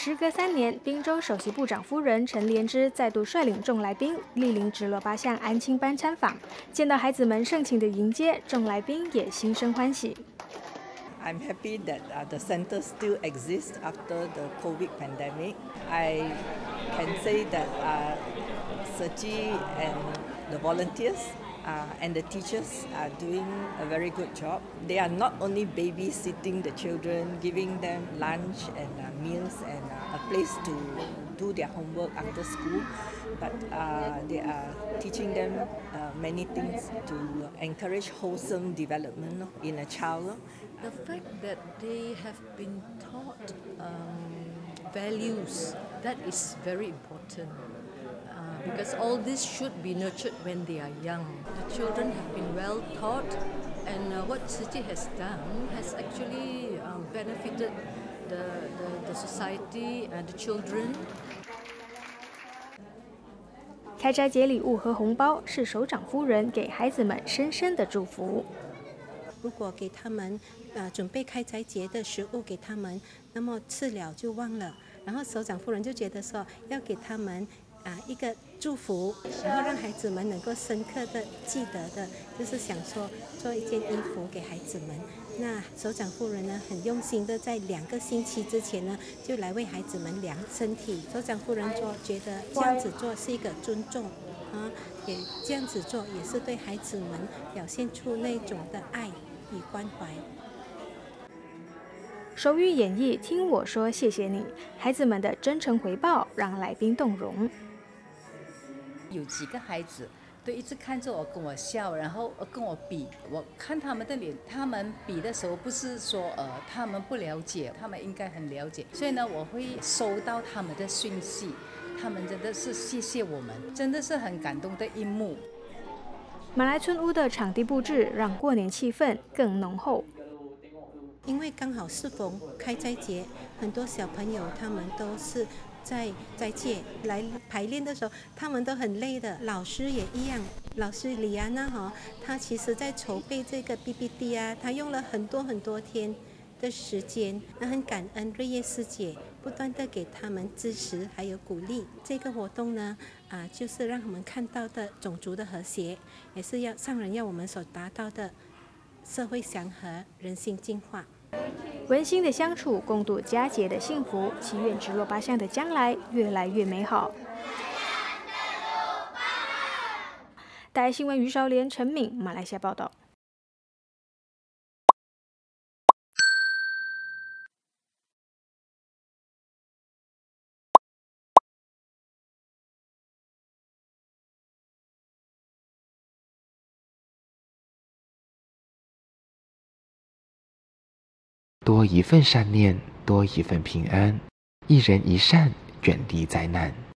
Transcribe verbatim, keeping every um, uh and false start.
时隔三年，宾州首席部长夫人陈莲芝再度率领众来宾莅临直落八项安亲班参访，见到孩子们盛情的迎接，众来宾也心生欢喜。 I'm happy that uh, the center still exists after the COVID pandemic. I can say that uh, Sergi and the volunteers uh, and the teachers are doing a very good job. They are not only babysitting the children, giving them lunch and uh, meals and uh, a place to do their homework after school, but uh, they are teaching them uh, many things to encourage wholesome development in a child. The fact that they have been taught um, values, that is very important. Uh, because all this should be nurtured when they are young. The children have been well taught, and uh, what Sergi has done has actually um, benefited the, the, the society and the children. 开斋节礼物和红包是首长夫人给孩子们深深的祝福。 如果给他们呃准备开斋节的食物给他们，那么吃了就忘了。然后首长夫人就觉得说要给他们啊、呃、一个祝福，然后让孩子们能够深刻的记得的，就是想说做一件衣服给孩子们。那首长夫人呢很用心的在两个星期之前呢就来为孩子们量身体。首长夫人说觉得这样子做是一个尊重。 啊，也这样子做，也是对孩子们表现出那种的爱与关怀。 手语演绎，听我说谢谢你，孩子们的真诚回报让来宾动容。 有几个孩子都一直看着我，跟我笑，然后跟我比。我看他们的脸，他们比的时候不是说呃他们不了解，他们应该很了解。所以呢，我会收到他们的讯息。 他们真的是谢谢我们，真的是很感动的一幕。 马来村屋的场地布置让过年气氛更浓厚。 因为刚好适逢开斋节，很多小朋友他们都是在斋戒来排练的时候，他们都很累的。老师也一样，老师李安娜哈，她其实在筹备这个 P P T 啊，她用了很多很多天。 的时间，那很感恩瑞叶师姐不断的给他们支持还有鼓励。这个活动呢，啊，就是让我们看到的种族的和谐，也是要上人要我们所达到的社会祥和、人心净化。 温馨的相处，共度佳节的幸福，祈愿直落八乡的将来越来越美好。大爱新闻于少莲、陈敏，马来西亚报道。 多一份善念，多一份平安。一人一善，远离灾难。